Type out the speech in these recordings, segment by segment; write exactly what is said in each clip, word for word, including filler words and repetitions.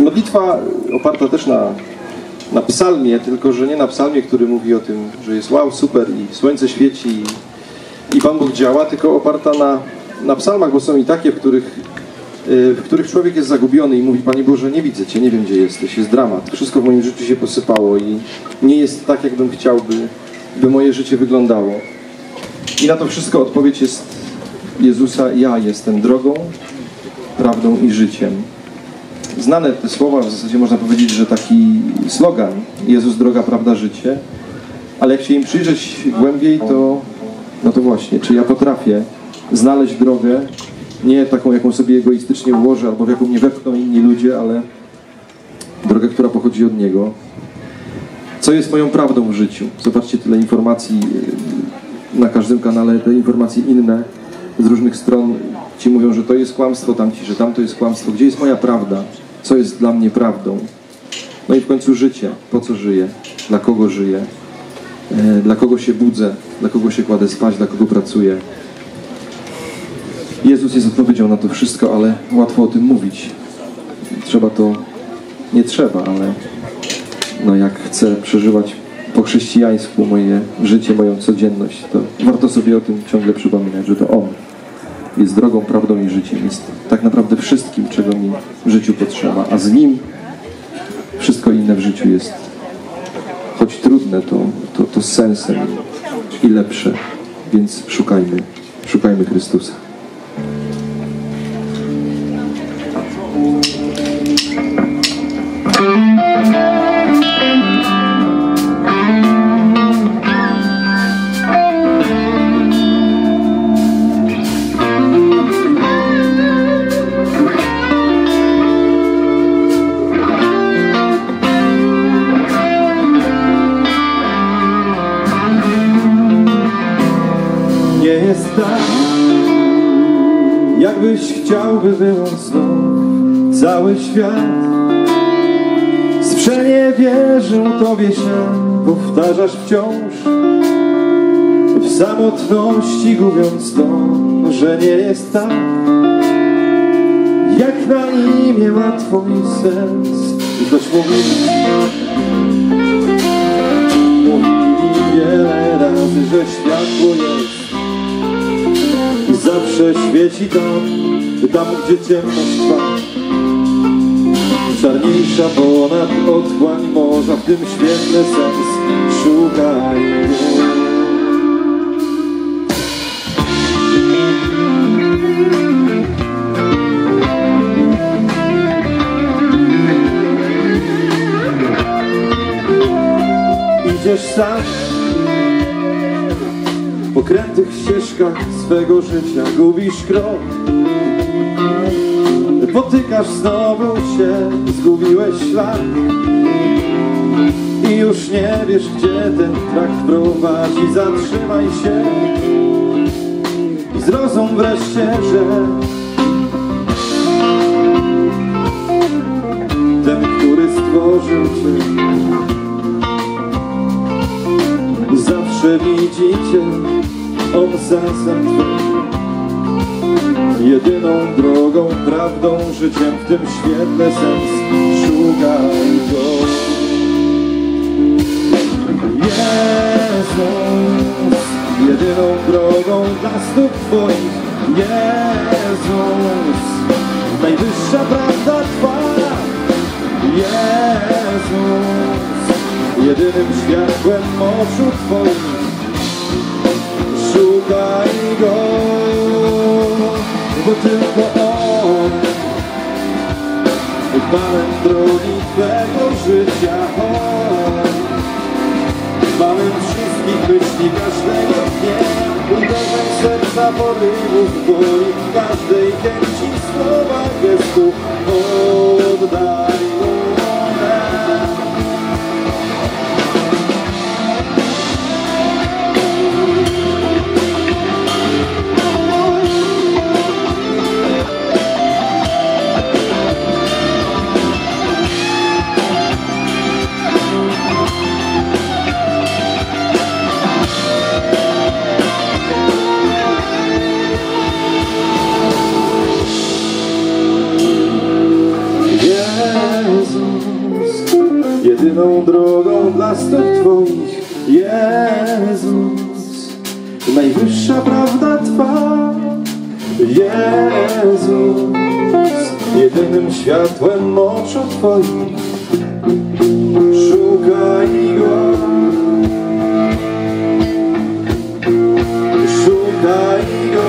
Modlitwa oparta też na, na psalmie, tylko że nie na psalmie, który mówi o tym, że jest wow, super i słońce świeci i, i Pan Bóg działa, tylko oparta na, na psalmach, bo są i takie, w których, w których człowiek jest zagubiony i mówi: Panie Boże, nie widzę Cię, nie wiem, gdzie jesteś, jest dramat, wszystko w moim życiu się posypało i nie jest tak, jakbym chciał, by, by moje życie wyglądało. I na to wszystko odpowiedź jest Jezusa: ja jestem drogą, prawdą i życiem. Znane te słowa, w zasadzie można powiedzieć, że taki slogan: Jezus, droga, prawda, życie. Ale jak się im przyjrzeć głębiej, to no to właśnie, czy ja potrafię znaleźć drogę, nie taką, jaką sobie egoistycznie ułożę, albo w jaką mnie wepchną inni ludzie, ale drogę, która pochodzi od Niego. Co jest moją prawdą w życiu? Zobaczcie, tyle informacji na każdym kanale, te informacje inne z różnych stron. Ci mówią, że to jest kłamstwo, tamci, że tamto jest kłamstwo. Gdzie jest moja prawda? Co jest dla mnie prawdą? No i w końcu życie. Po co żyję? Dla kogo żyję? E, dla kogo się budzę? Dla kogo się kładę spać? Dla kogo pracuję? Jezus jest odpowiedzią na to wszystko, ale łatwo o tym mówić. Trzeba to... Nie trzeba, ale no jak chcę przeżywać po chrześcijańsku moje życie, moją codzienność, to warto sobie o tym ciągle przypominać, że to On jest drogą, prawdą i życiem. Jest tak naprawdę wszystkim, czego mi w życiu potrzeba, a z Nim wszystko inne w życiu jest, choć trudne, to, to, to z sensem i lepsze. Więc szukajmy, szukajmy Chrystusa. Jakbyś chciał, by było znów cały świat sprzeniewierzył Tobie się, powtarzasz wciąż w samotności, gubiąc to, że nie jest tak, jak na imię ma Twój sens. I ktoś mówi, mówi wiele razy, że światło jest zawsze świeci tam, tam gdzie ciemność trwa. Czarniejsza ponad otchłań morza, w tym świetle sens, szukaj go. Idziesz sam po krętych ścieżkach swego życia, gubisz krok, potykasz znowu się, zgubiłeś ślad i już nie wiesz, gdzie ten trakt prowadzi. Zatrzymaj się i zrozum wreszcie, że ten, który stworzył Cię, zawsze widzi Cię, On sensem Twym. Jedyną drogą, prawdą, życiem, w tym świetle sens, szukaj go. Jezus, jedyną drogą dla stóp Twoich. Jezus, najwyższa prawda Twa. Jezus, jedynym światłem oczu Twoich. Szukaj Go, bo tylko On Panem drogi Twego życia. On Panem wszystkich myśli każdego dnia, budowem serca porywów Twoich, każdej chęci, słowa, gestu. Oddaj Mu one. dla stóp Twoich, Jezus. Najwyższa prawda Twa, Jezus. Jedynym światłem oczu Twoich, szukaj Go. Szukaj Go.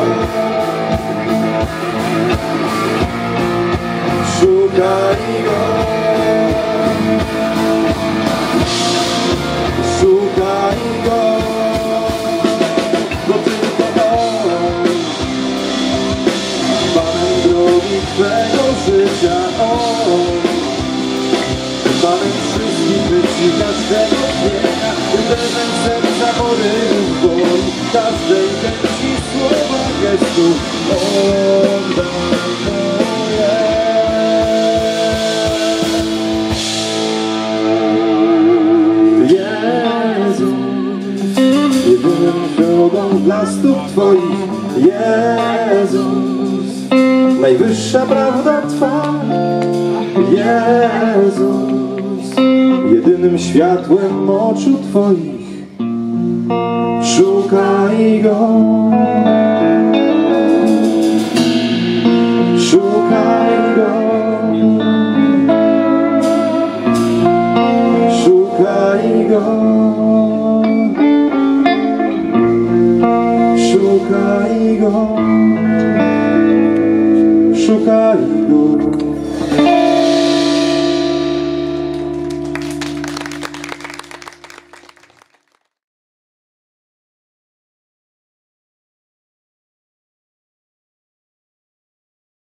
Szukaj Go. Szukaj Go. Bo tylko On, Panem drogi Twego życia, On, Panem wszystkich myśli każdego dnia, uderzeń serca porywów boli, każdej chęci słowa gestu. Oddaj moje. Jezus, jedynym drogą dla stóp Twoich, Jezus. Najwyższa prawda Twa, Jezus. Jedynym światłem oczu Twoich, szukaj Go. Szukaj Go. Szukaj Go. Szukaj Go. Szukaj Go.